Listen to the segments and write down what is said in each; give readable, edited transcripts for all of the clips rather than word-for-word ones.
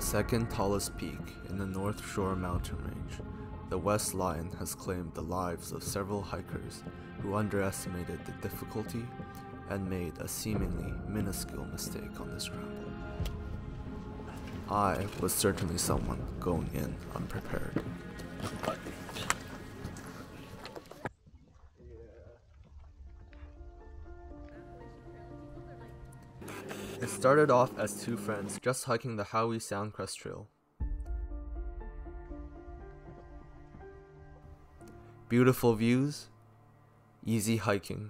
second tallest peak in the North Shore mountain range, the West Line has claimed the lives of several hikers who underestimated the difficulty and made a seemingly minuscule mistake on this scramble. I was certainly someone going in unprepared. It started off as two friends just hiking the Howie Soundcrest Trail. Beautiful views, easy hiking.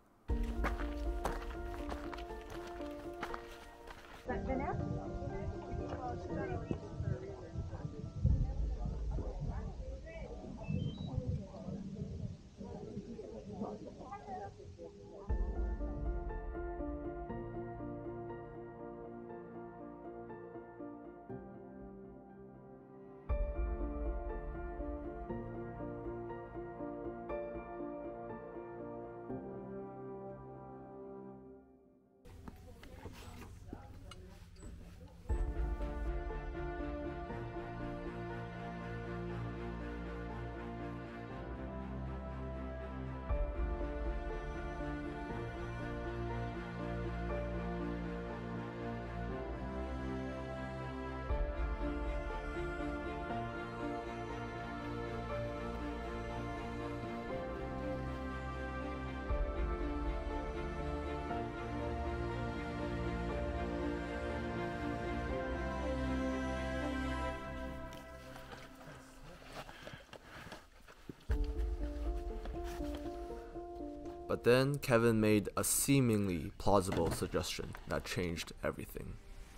But then Kevin made a seemingly plausible suggestion that changed everything.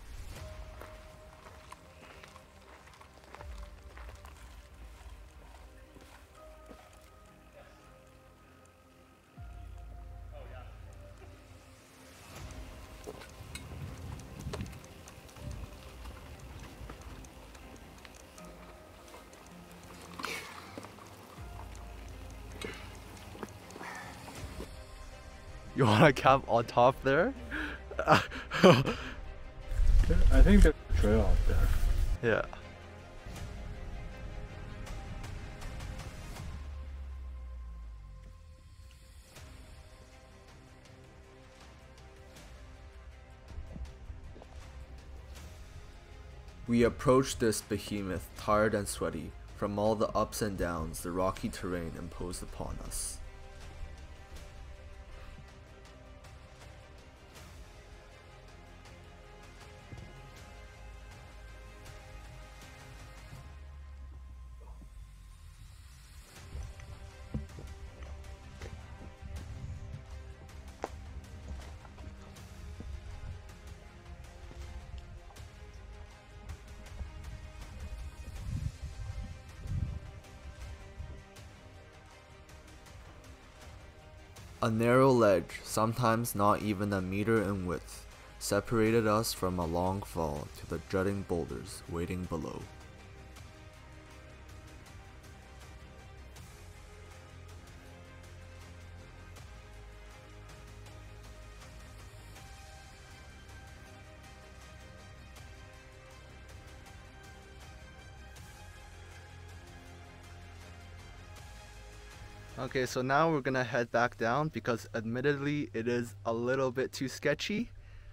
You wanna camp on top there? I think there's a trail out there. Yeah. We approached this behemoth tired and sweaty from all the ups and downs the rocky terrain imposed upon us. A narrow ledge, sometimes not even a meter in width, separated us from a long fall to the jutting boulders waiting below. Okay, so now we're gonna head back down because admittedly it is a little bit too sketchy.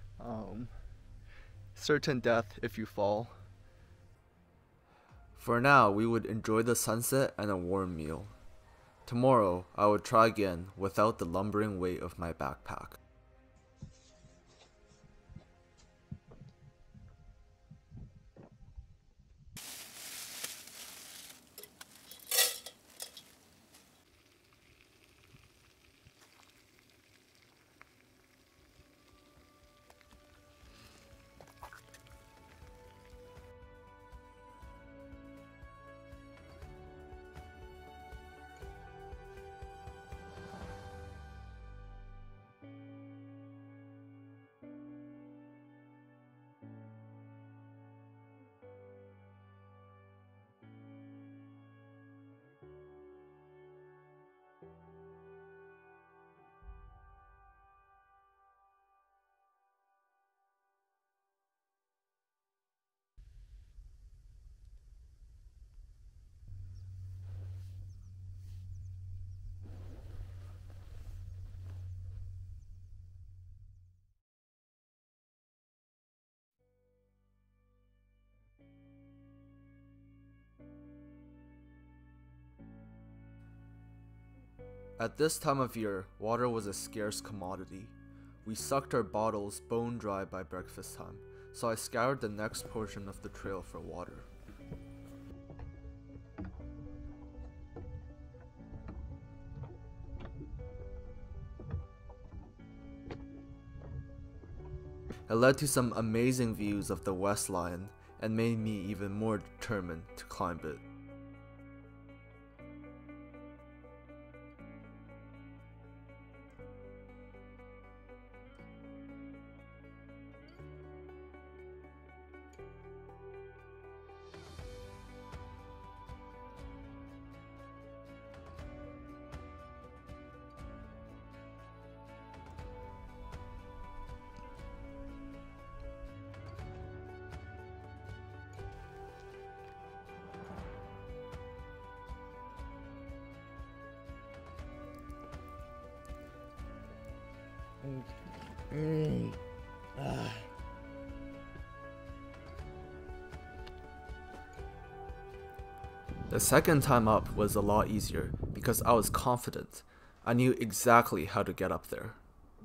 Certain death if you fall. For now, we would enjoy the sunset and a warm meal. Tomorrow, I would try again without the lumbering weight of my backpack. At this time of year, water was a scarce commodity. We sucked our bottles bone dry by breakfast time, so I scoured the next portion of the trail for water. It led to some amazing views of the West Lion and made me even more determined to climb it. The second time up was a lot easier because I was confident. I knew exactly how to get up there.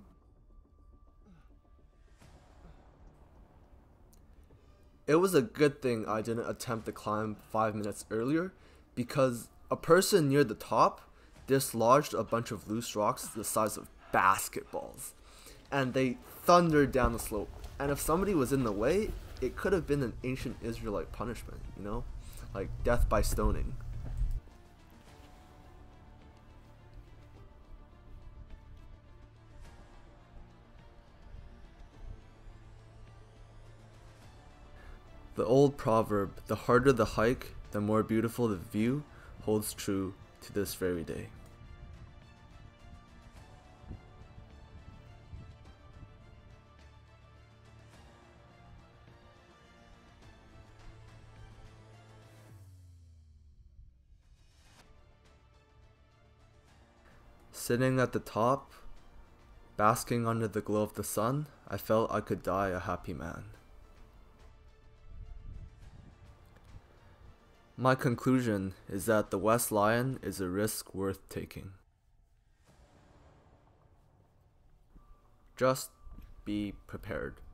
It was a good thing I didn't attempt the climb 5 minutes earlier because a person near the top dislodged a bunch of loose rocks the size of basketballs, and they thundered down the slope. And if somebody was in the way, it could have been an ancient Israelite punishment, you know? Like death by stoning. The old proverb, the harder the hike, the more beautiful the view, holds true to this very day. Sitting at the top, basking under the glow of the sun, I felt I could die a happy man. My conclusion is that the West Lion is a risk worth taking. Just be prepared.